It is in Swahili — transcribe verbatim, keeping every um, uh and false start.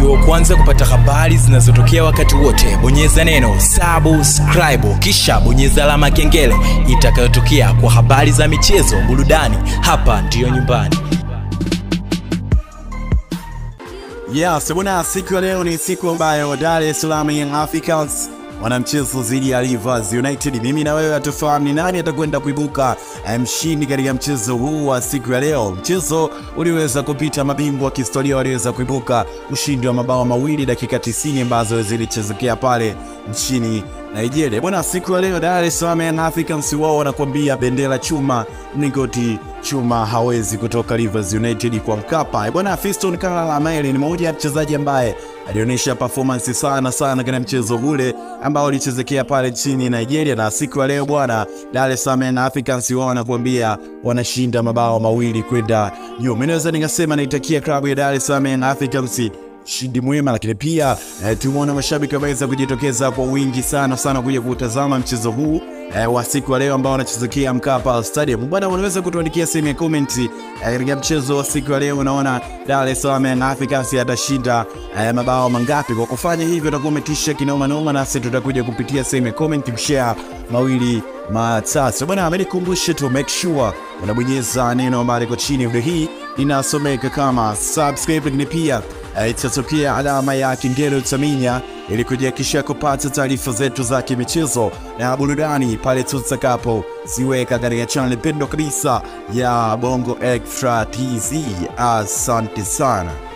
Uwe kwanza kupata habari zinazotokea wakati wote, bonyeza neno subscribe kisha bonyeza alama kengele itakayotokea kwa habari za michezo, burudani. Hapa ndiyo nyumbani. Yeah, sebuna siku ya leo ni siku ambayo Dar es Salaam Young Africans wanamchezo dhidi ya Rivers United. Mimi na wewe atufahamu ni nani atakwenda kuibuka mshindi katika mchezo huu wa siku ya leo. Mchezo uliweza kupita, mabingwa wa kihistoria waliweza kuibuka ushindi wa mabao mawili dakika tisini ambazo zilichezekea pale nchini Nigeria. Bwana, siku ya leo Dar es Salaam Young Africans wao wanakuambia bendera chuma, mlingoti chuma, hawezi kutoka Rivers United kwa Mkapa. Bwana, Fiston Kalala ni mmoja ya mchezaji ambaye alionyesha performance sana sana katika mchezo ule ambao ulichezekea pale nchini Nigeria, na siku ya leo bwana Dar es Salaam Young Africans wao wanakuambia wanashinda mabao mawili kwenda juu. Mimi naweza ningasema naitakia klabu ya Dar es Salaam Young Africans shindi mwema, lakini pia eh, tumeona mashabiki wameweza kujitokeza kwa wingi sana sana kuja kutazama mchezo huu eh, wa siku ya leo ambao unachezekea MKAPA Stadium. Bwana, unaweza kutuandikia sehemu ya comment eh, katika mchezo wa siku ya leo unaona Dar es Salaam Young Africans atashinda eh, mabao mangapi? Kwa kufanya hivyo utakuwa umetisha kinoma noma, na sisi tutakuja kupitia sehemu ya comment kushare mawili matatu. Bwana, amenikumbusha tu make sure unabonyeza neno ambalo liko chini video hii inasomeka kama subscribe, lakini pia itatokea alama ya kengele utaminya ili kujihakikishia kupata taarifa zetu za kimichezo na burudani pale tutakapo ziweka katika channel pendo kabisa ya Bongo Extra T Z. Asante sana.